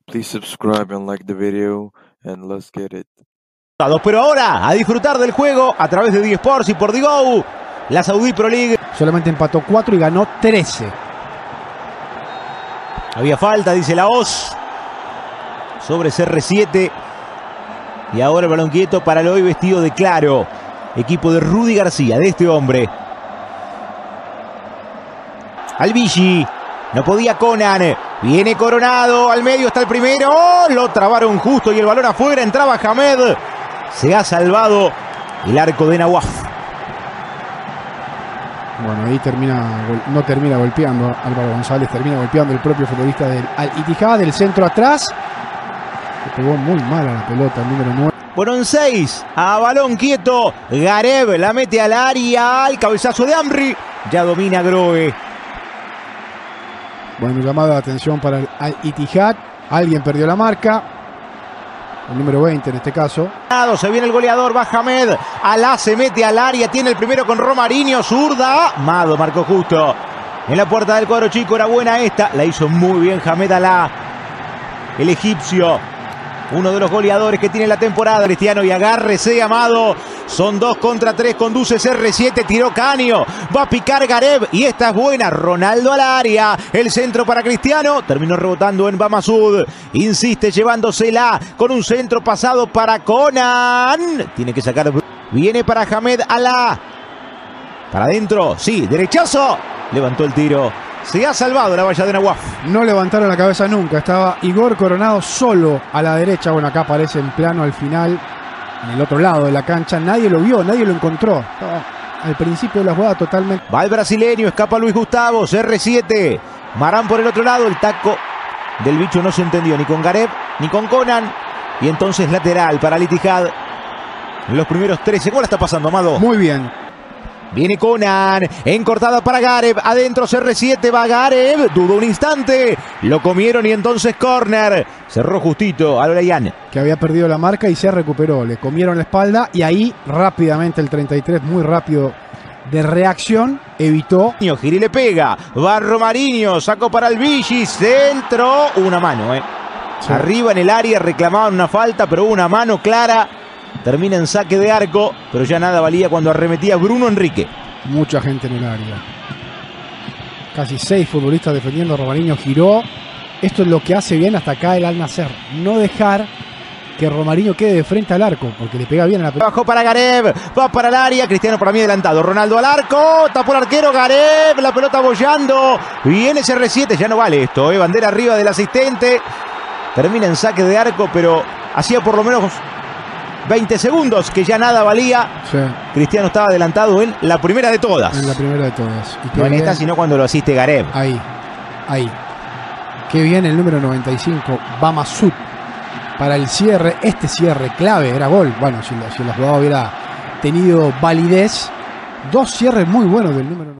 Please subscribe and like the video and let's get it. Pero ahora a disfrutar del juego a través de D-Sports y por Digo, la Saudi Pro League. Solamente empató 4 y ganó 13. Había falta, dice la Oz, sobre CR7. Y ahora el balón quieto para el hoy vestido de claro. Equipo de Rudy García, de este hombre. Albici. No podía Conan. Viene Coronado. Al medio está el primero. ¡Oh! Lo trabaron justo y el balón afuera. Entraba Hamed. Se ha salvado el arco de Nawaf. Bueno, ahí no termina golpeando Álvaro González. Termina golpeando el propio futbolista del Al-Ittihad. Del centro atrás. Le pegó muy mal a la pelota el número 9. Fueron 6 a balón quieto. Gareb la mete al área. Al cabezazo de Amri. Ya domina Grohe. Bueno, llamada de atención para el Al-Ittihad. Alguien perdió la marca. El número 20 en este caso. Se viene el goleador, va Hamed. Alá se mete al área. Tiene el primero con Romarinho. Zurda. Mado marcó justo. En la puerta del cuadro chico. Era buena esta. La hizo muy bien Hamed Alá. El egipcio. Uno de los goleadores que tiene la temporada. Cristiano y agárrese, Amado. Son 2 contra 3. Conduce CR7. Tiró Canio. Va a picar Gareb. Y esta es buena. Ronaldo al área. El centro para Cristiano. Terminó rebotando en Bamasud. Insiste llevándosela. Con un centro pasado para Conan. Tiene que sacar. Viene para Hamed Alá. Para adentro. Sí. Derechazo. Levantó el tiro. Se ha salvado la valla de Nawaf. No levantaron la cabeza nunca. Estaba Igor Coronado solo a la derecha. Bueno, acá aparece en plano al final, en el otro lado de la cancha. Nadie lo vio, nadie lo encontró. Estaba al principio de la jugada totalmente. Va el brasileño, escapa Luis Gustavo. CR7. Marán por el otro lado. El taco del bicho no se entendió ni con Gareb ni con Conan. Y entonces lateral para Al-Ittihad. En los primeros 13. ¿Cómo la está pasando, Amado? Muy bien. Viene Conan, encortada para Gareb, adentro CR7, va Gareb, dudó un instante, lo comieron y entonces córner, cerró justito a Olayan. Que había perdido la marca y se recuperó, le comieron la espalda y ahí rápidamente el 33, muy rápido de reacción, evitó. Giri le pega, va Romarinho, sacó para el Vichy, centro, una mano, Sí. Arriba en el área reclamaban una falta, pero una mano clara. Termina en saque de arco, pero ya nada valía cuando arremetía Bruno Enrique. Mucha gente en el área. Casi 6 futbolistas defendiendo. Romarinho giró. Esto es lo que hace bien hasta acá el Al-Nassr. No dejar que Romarinho quede de frente al arco, porque le pega bien a la pelota. Bajó para Gareb, va para el área. Cristiano para mí adelantado. Ronaldo al arco, tapó el arquero Gareb. La pelota bollando. Viene CR7, ya no vale esto. Bandera arriba del asistente. Termina en saque de arco, pero hacía por lo menos 20 segundos que ya nada valía. Sí. Cristiano estaba adelantado en la primera de todas. En la primera de todas. Y no en esta, sino cuando lo asiste Gareb. Ahí. Qué bien el número 95, Bamasud. Para el cierre, este cierre clave, era gol. Bueno, si la jugada hubiera tenido validez. 2 cierres muy buenos del número 95.